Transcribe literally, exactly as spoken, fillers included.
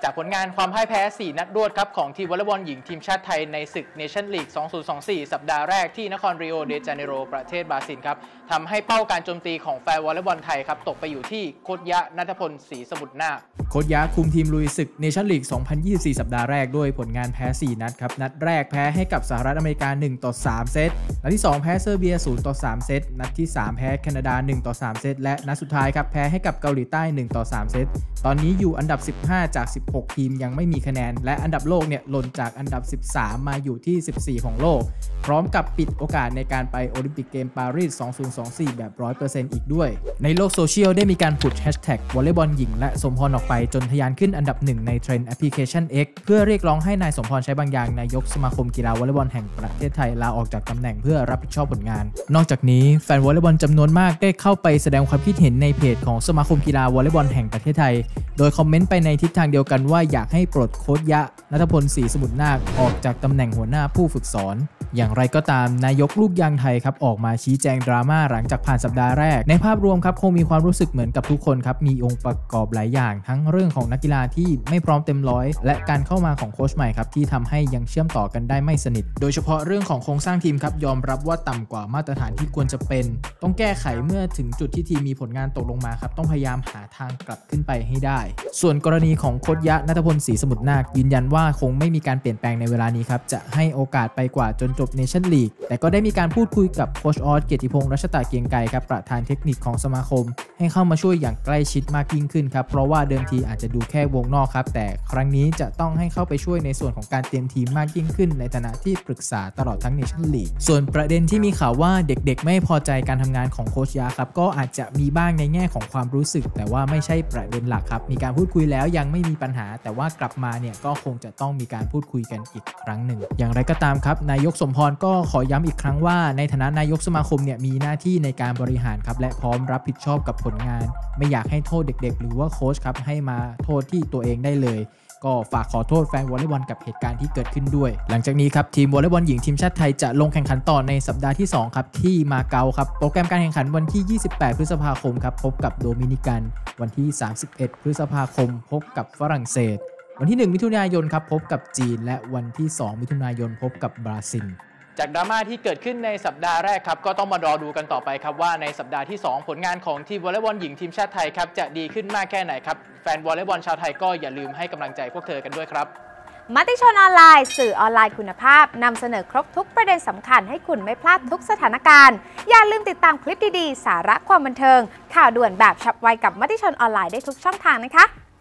จากผลงานความพ่ายแพ้สี่นัดรวดครับของทีมวอลเลย์บอลหญิงทีมชาติไทยในศึกเนชั่นลีก สองพันยี่สิบสี่ สัปดาห์แรกที่นครริโอเดจาเนโรประเทศบราซิลครับทำให้เป้าการโจมตีของแฟนวอลเลย์บอลไทยครับตกไปอยู่ที่โคชยะณัฐพลศรีสมุทรนาคโคชยะคุมทีมลุยศึกเนชั่นลีก สองพันยี่สิบสี่ สัปดาห์แรกด้วยผลงานแพ้สี่นัดครับนัดแรกแพ้ให้กับสหรัฐอเมริกาหนึ่งต่อสามเซตนัดที่สองแพ้เซอร์เบียศูนย์ต่อสามเซตนัดที่สามแพ้แคนาดาหนึ่งต่อสามเซตและนัดสุดท้ายครับแพ้ให้กับเกาหลีใต้หนึ่งต่อสามเซตตอนนี้อยู่อันดับสิบห้าจากสิบหกทีมยังไม่มีคะแนนและอันดับโลกเนี่ยหล่นจากอันดับสิบสามมาอยู่ที่สิบสี่ของโลกพร้อมกับปิดโอกาสในการไปโอลิมปิกเกมปารีสสองพันยี่สิบสี่แบบ ร้อยเปอร์เซ็นต์ อีกด้วยในโลกโซเชียลได้มีการผุดแฮชแท็กวอลเลย์บอลหญิงและสมพรออกไปจนทะยานขึ้นอันดับหนึ่งในเทรนด์แอปพลิเคชัน X เพื่อเรียกร้องให้นายสมพรใช้บางอย่างนายกสมาคมกีฬาวอลเลย์บอลแห่งประเทศไทยลาออกจากตำแหน่งเพื่อรับผิดชอบผลงานนอกจากนี้แฟนวอลเลย์บอลจำนวนมากได้เข้าไปแสดงความคิดเห็นในเพจของสมาคมกีฬาวอลเลย์บอลแห่งประเทศไทยโดยคอมเมนต์ไปในทิศทางเดียวกันว่าอยากให้ปลดโค้ชยะณัฐพลศรีสมุทรนาคออกจากตำแหน่งหัวหน้าผู้ฝึกสอนอย่างไรก็ตามนายกลูกยางไทยครับออกมาชี้แจงดราม่าหลังจากผ่านสัปดาห์แรกในภาพรวมครับคงมีความรู้สึกเหมือนกับทุกคนครับมีองค์ประกอบหลายอย่างทั้งเรื่องของนักกีฬาที่ไม่พร้อมเต็มร้อยและการเข้ามาของโค้ชใหม่ครับที่ทำให้ยังเชื่อมต่อกันได้ไม่สนิทโดยเฉพาะเรื่องของโครงสร้างทีมครับยอมรับว่าต่ำกว่ามาตรฐานที่ควรจะเป็นต้องแก้ไขเมื่อถึงจุดที่ทีมมีผลงานตกลงมาครับต้องพยายามหาทางกลับขึ้นไปให้ได้ส่วนกรณีของโค้ชยะณัฐพลศรีสมุทรนาคยืนยันว่าคงไม่มีการเปลี่ยนแปลงในเวลานี้ครับจะให้โอกาสไปกว่าจนจบเนชั่นลีกแต่ก็ได้มีการพูดคุยกับโค้ชออสเกียรติพงษ์รัชตาเกียงไกรครับประธานเทคนิคของสมาคมให้เข้ามาช่วยอย่างใกล้ชิดมากยิ่งขึ้นครับเพราะว่าเดิมทีอาจจะดูแค่วงนอกครับแต่ครั้งนี้จะต้องให้เข้าไปช่วยในส่วนของการเตรียมทีมมากยิ่งขึ้นในฐานะที่ปรึกษาตลอดทั้งเนชั่นลีกส่วนประเด็นที่มีข่าวว่าเด็กๆไม่พอใจการทำงานของโค้ชยะครับก็อาจจะมีบ้างในแง่ของความรู้สึกแต่ว่าไม่ใช่ประเด็นหลักครับมีการพูดคุยแล้วยังไม่มีปัญหาแต่ว่ากลับมาเนี่ยก็คงจะต้องมีการพูดคุยกันอีกครั้งหนึ่งอย่างไรก็ตามครับนายกสมพรก็ขอย้ำอีกครั้งว่าในฐานะนายกสมาคมเนี่ยมีหน้าที่ในการบริหารครับและพร้อมรับผิดชอบกับผลงานไม่อยากให้โทษเด็กๆหรือว่าโค้ชครับให้มาโทษที่ตัวเองได้เลยก็ฝากขอโทษแฟนวอลเลย์บอลกับเหตุการณ์ที่เกิดขึ้นด้วยหลังจากนี้ครับทีมวอลเลย์บอลหญิงทีมชาติไทยจะลงแข่งขันต่อในสัปดาห์ที่สองครับที่มาเก๊าครับโปรแกรมการแข่งขันวันที่ยี่สิบแปดพฤษภาคมครับพบกับโดมินิกันวันที่สามสิบเอ็ดพฤษภาคมพบกับฝรั่งเศสวันที่หนึ่งมิถุนายนครับพบกับจีนและวันที่สองมิถุนายนพบกับบราซิลจากดราม่าที่เกิดขึ้นในสัปดาห์แรกครับก็ต้องมารอดูกันต่อไปครับว่าในสัปดาห์ที่สองผลงานของทีมวอลเลย์บอลหญิงทีมชาติไทยครับจะดีขึ้นมากแค่ไหนครับแฟนวอลเลย์บอลชาวไทยก็อย่าลืมให้กำลังใจพวกเธอกันด้วยครับมติชนออนไลน์สื่อออนไลน์คุณภาพนำเสนอครบทุกประเด็นสำคัญให้คุณไม่พลาดทุกสถานการณ์อย่าลืมติดตามคลิปดีๆสาระความบันเทิงข่าวด่วนแบบฉับไวกับมติชนออนไลน์ได้ทุกช่องทางนะคะ